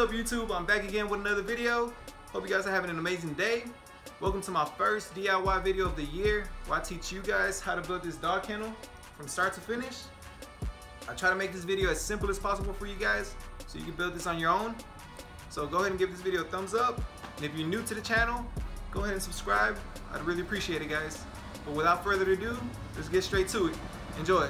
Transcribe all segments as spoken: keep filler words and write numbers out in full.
up, YouTube? I'm back again with another video. Hope you guys are having an amazing day. Welcome to my first D I Y video of the year, where I teach you guys how to build this dog kennel from start to finish. I try to make this video as simple as possible for you guys so you can build this on your own. So go ahead and give this video a thumbs up. And if you're new to the channel, go ahead and subscribe. I'd really appreciate it, guys. But without further ado, let's get straight to it. Enjoy.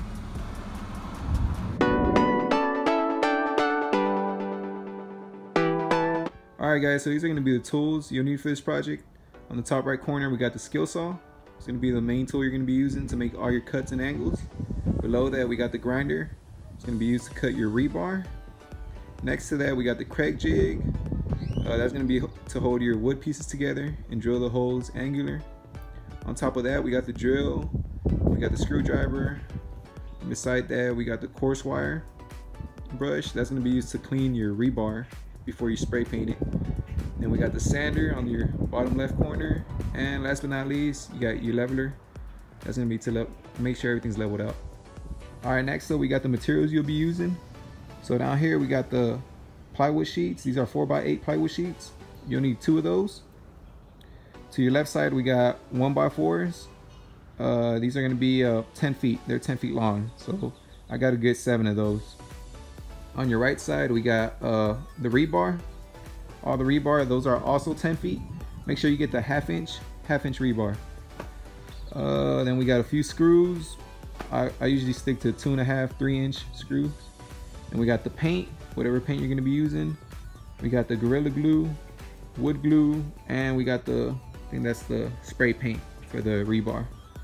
Alright guys, so these are going to be the tools you'll need for this project. On the top right corner we got the skill saw. It's going to be the main tool you're going to be using to make all your cuts and angles. Below that we got the grinder. It's going to be used to cut your rebar. Next to that we got the crack jig. Uh, that's going to be to hold your wood pieces together and drill the holes angular. On top of that we got the drill. We got the screwdriver. And beside that we got the coarse wire brush. That's going to be used to clean your rebar before you spray paint it. Then we got the sander on your bottom left corner, and last but not least you got your leveler. That's going to be to make sure everything's leveled out. Alright, next up we got the materials you'll be using. So down here we got the plywood sheets. These are four by eight plywood sheets. You'll need two of those. To your left side we got one by fours. Uh, these are going to be uh, ten feet. They're ten feet long, so I got a good seven of those. On your right side we got uh, the rebar. All the rebar, those are also ten feet. Make sure you get the half inch half inch rebar. Uh, then we got a few screws. I, I usually stick to two and a half three inch screws. And we got the paint, whatever paint you're going to be using. We got the Gorilla Glue, wood glue, and we got the I think that's the spray paint for the rebar.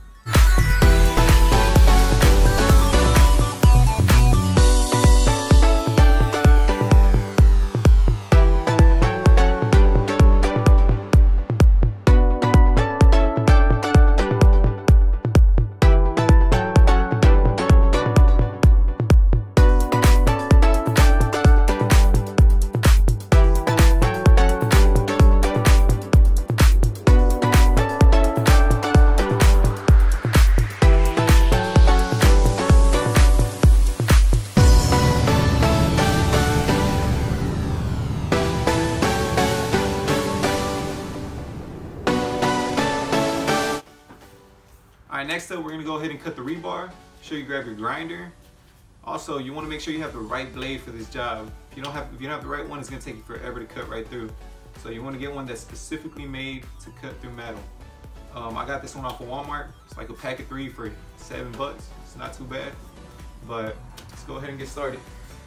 Alright, next up we're going to go ahead and cut the rebar. Sure you grab your grinder. Also, you want to make sure you have the right blade for this job. If you don't have if you don't have the right one, it's going to take you forever to cut right through. So you want to get one that's specifically made to cut through metal. Um, I got this one off of Walmart. It's like a pack of three for seven bucks. It's not too bad. But let's go ahead and get started.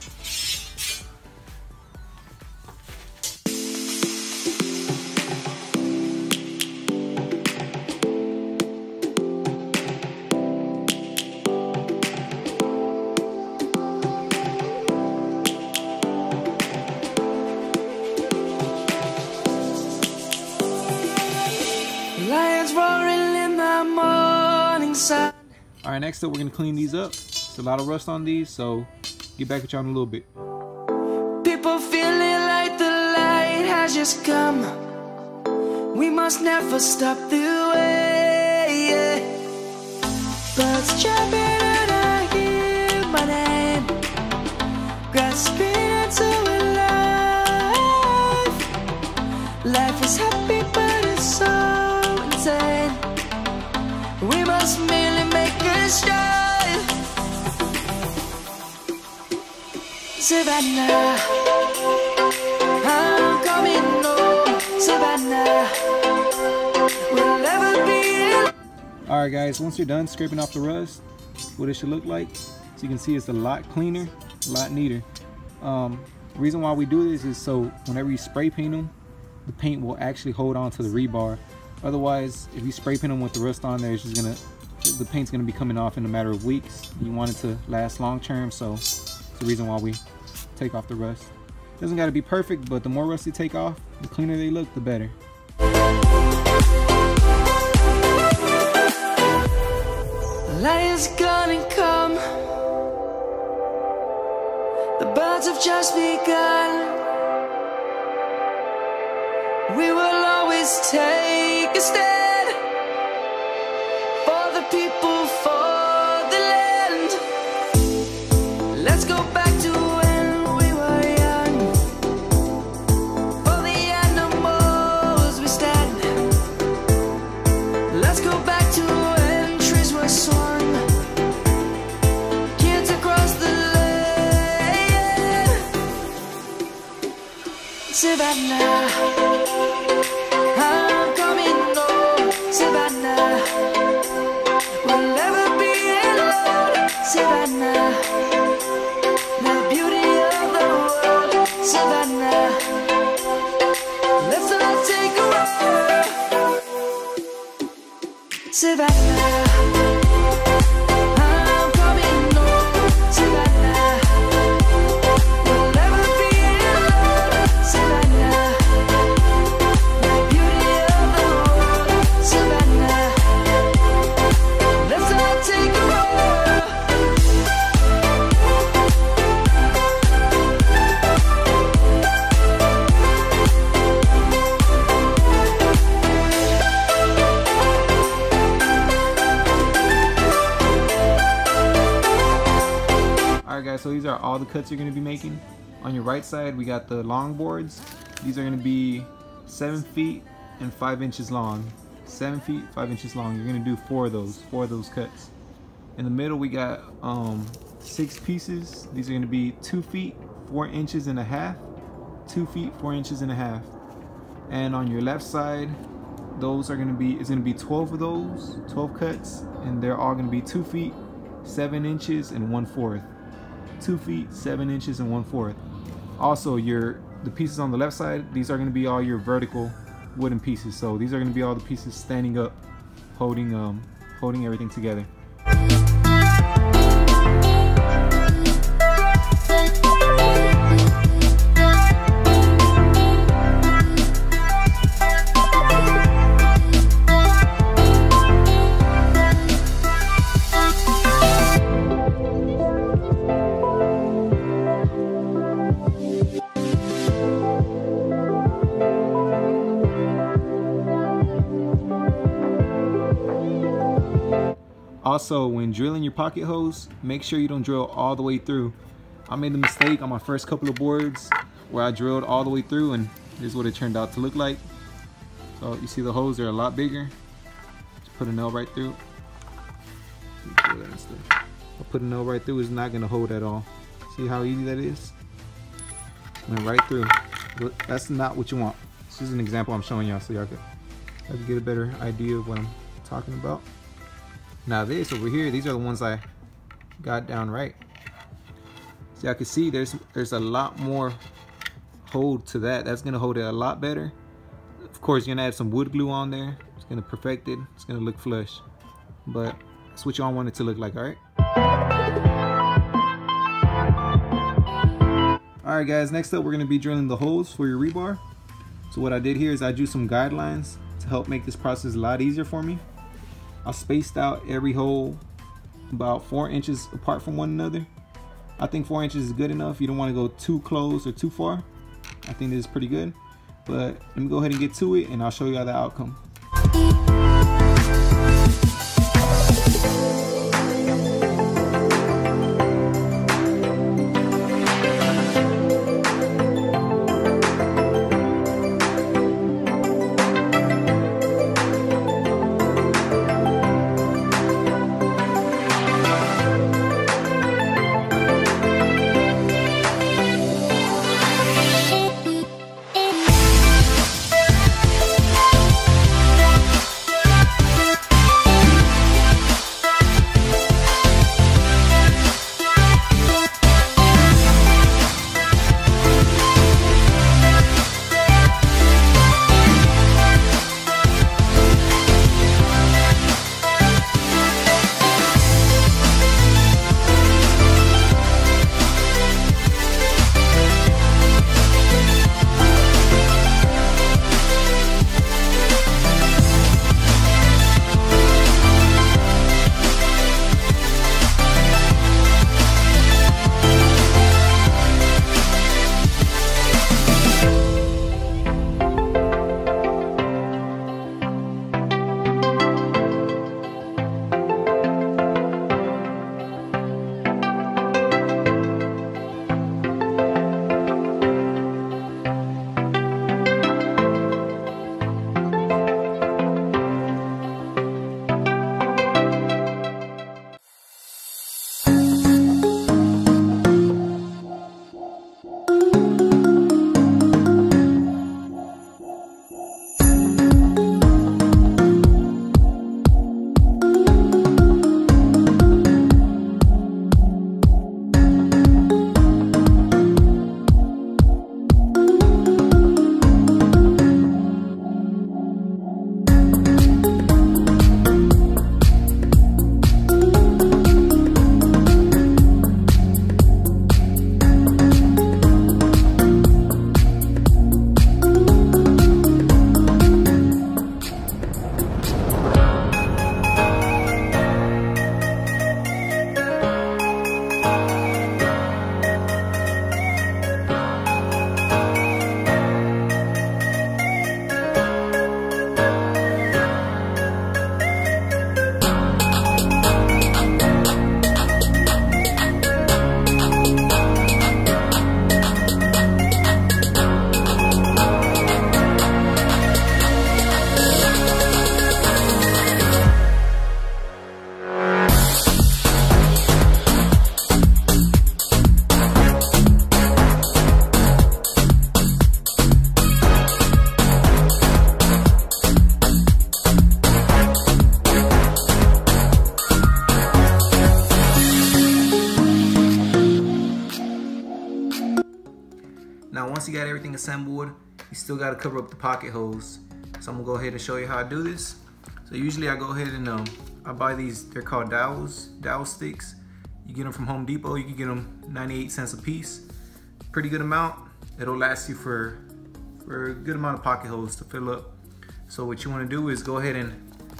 Alright, next up we're going to clean these up. There's a lot of rust on these, so get back with y'all in a little bit. People feeling like the light has just come. We must never stop the way, yeah. Birds jumping and I hear my name, grasping into life. Life is happy but it's so insane. We must merely make a start. Savannah, I'm coming home. Savannah, we'll never be. Alright guys, once you're done scraping off the rust, what it should look like, so you can see it's a lot cleaner, a lot neater. Um, the reason why we do this is so whenever you spray paint them, the paint will actually hold on to the rebar. Otherwise, if you spray paint them with the rust on there, it's just gonna, the paint's gonna be coming off in a matter of weeks. You want it to last long term, so it's the reason why we take off the rust. It doesn't gotta be perfect, but the more rust you take off, the cleaner they look, the better. Light is gonna come. The birds have just begun. We will always take a stand for the people, for the land. Let's go back to when we were young. Savannah, I'm coming home, Savannah, we'll never be alone, Savannah, the beauty of the world, Savannah, let's all take a walk, Savannah. So these are all the cuts you're going to be making. On your right side we got the long boards. These are going to be seven feet and five inches long. Seven feet, five inches long. You're going to do four of those, four of those cuts. In the middle we got um, six pieces. These are going to be two feet, four inches and a half. Two feet, four inches and a half. And on your left side, those are going to be, it's going to be twelve of those, twelve cuts, and they're all going to be two feet, seven inches and one fourth. Two feet, seven inches and one fourth. Also, your the pieces on the left side, these are going to be all your vertical wooden pieces. So these are going to be all the pieces standing up, holding um, holding everything together. Also, when drilling your pocket holes, make sure you don't drill all the way through. I made the mistake on my first couple of boards where I drilled all the way through, and this is what it turned out to look like. So you see the holes are a lot bigger. Just put a nail right through. I'll put a nail right through, it's not going to hold at all. See how easy that is? Went right through. But that's not what you want. This is an example I'm showing y'all so y'all can get a better idea of what I'm talking about. Now this over here, these are the ones I got down right. So y'all can see there's there's a lot more hold to that. That's gonna hold it a lot better. Of course, you're gonna add some wood glue on there. It's gonna perfect it. It's gonna look flush. But that's what y'all want it to look like, all right? All right, guys. Next up, we're gonna be drilling the holes for your rebar. So what I did here is I drew some guidelines to help make this process a lot easier for me. I spaced out every hole about four inches apart from one another. I think four inches is good enough. You don't want to go too close or too far. I think this is pretty good. But let me go ahead and get to it, and I'll show you the outcome. Now once you got everything assembled, you still got to cover up the pocket holes. So I'm gonna go ahead and show you how I do this. So usually I go ahead and um, I buy these, they're called dowels, dowel sticks. You get them from Home Depot, you can get them ninety-eight cents a piece. Pretty good amount. It'll last you for, for a good amount of pocket holes to fill up. So what you wanna do is go ahead and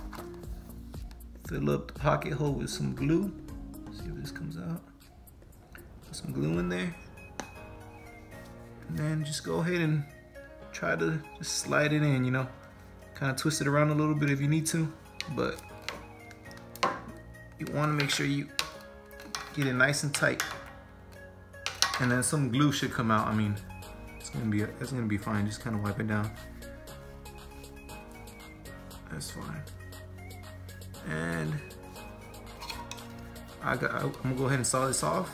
fill up the pocket hole with some glue. See if this comes out. Put some glue in there. And then just go ahead and try to just slide it in, you know. Kind of twist it around a little bit if you need to, but you want to make sure you get it nice and tight. And then some glue should come out. I mean, it's gonna be it's gonna be fine. Just kind of wipe it down. That's fine. And I got. I'm gonna go ahead and saw this off.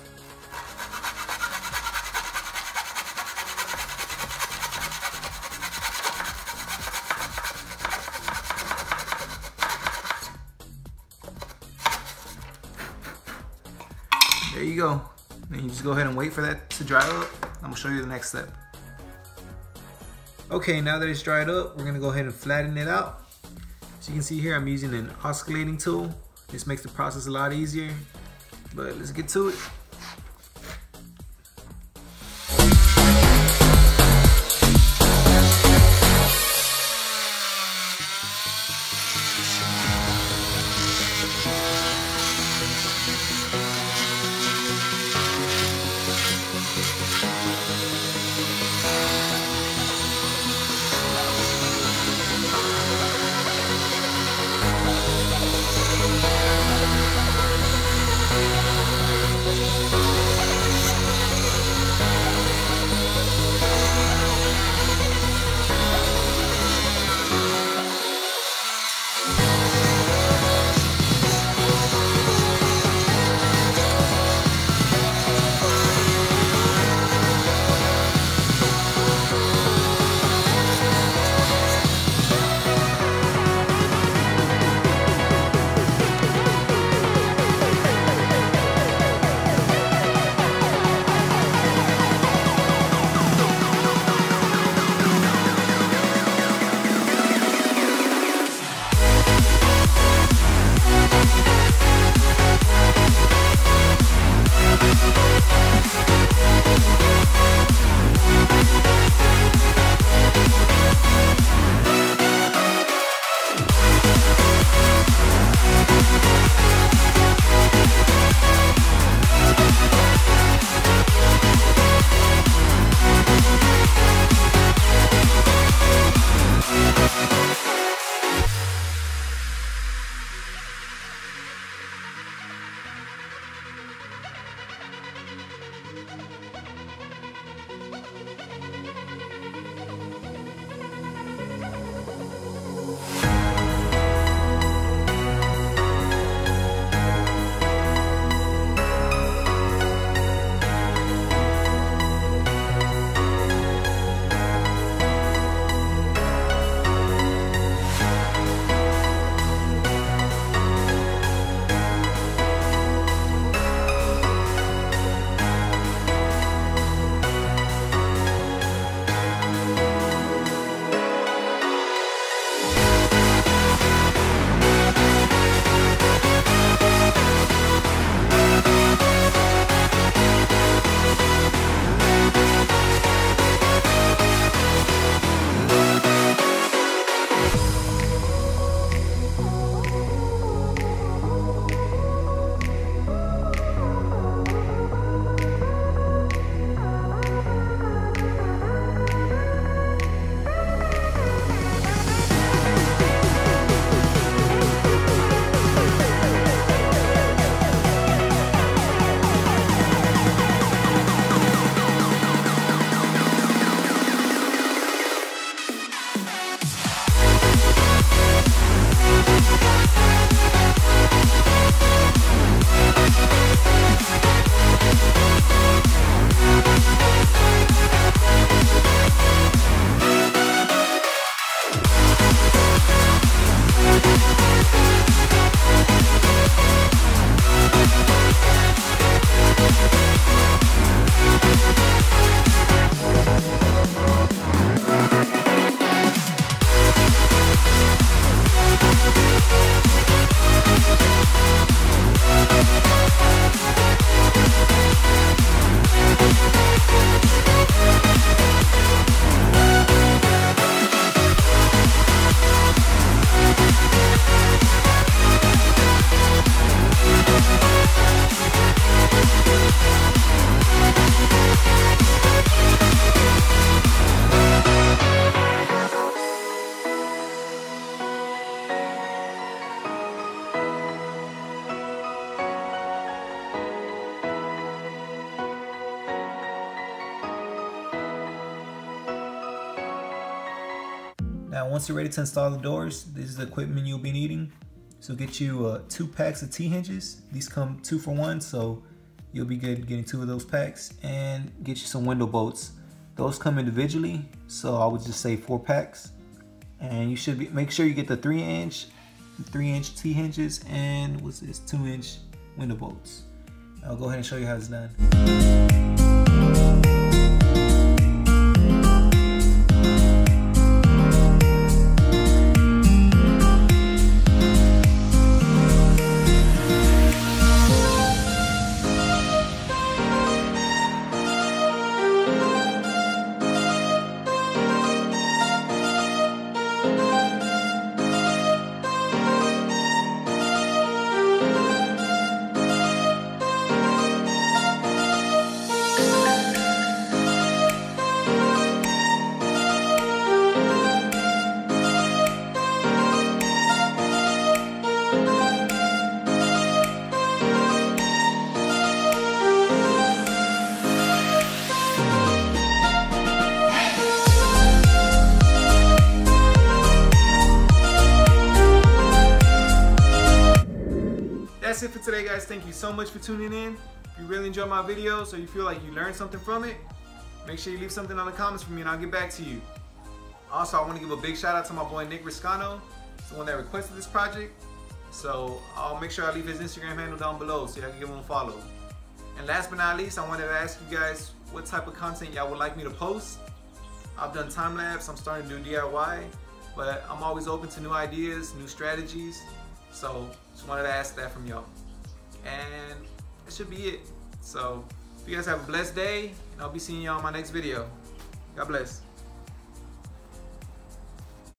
There you go. And you just go ahead and wait for that to dry up. I'm gonna show you the next step. Okay, now that it's dried up, we're gonna go ahead and flatten it out. So you can see here, I'm using an oscillating tool. This makes the process a lot easier, but let's get to it. Now once you're ready to install the doors, this is the equipment you'll be needing. So get you uh, two packs of T-hinges. These come two for one, so you'll be good getting two of those packs. And get you some window bolts. Those come individually, so I would just say four packs. And you should be, make sure you get the three inch, three inch T-hinges and what's this, two inch window bolts. I'll go ahead and show you how it's done. That's it for today, guys. Thank you so much for tuning in. If you really enjoyed my videos or you feel like you learned something from it, make sure you leave something in the comments for me and I'll get back to you. Also, I want to give a big shout out to my boy Nick Riscano. He's the one that requested this project. So I'll make sure I leave his Instagram handle down below so y'all can give him a follow. And last but not least, I wanted to ask you guys what type of content y'all would like me to post. I've done time lapse, I'm starting to do D I Y, but I'm always open to new ideas, new strategies. So just wanted to ask that from y'all. And that should be it. So you guys have a blessed day, and I'll be seeing y'all in my next video. God bless.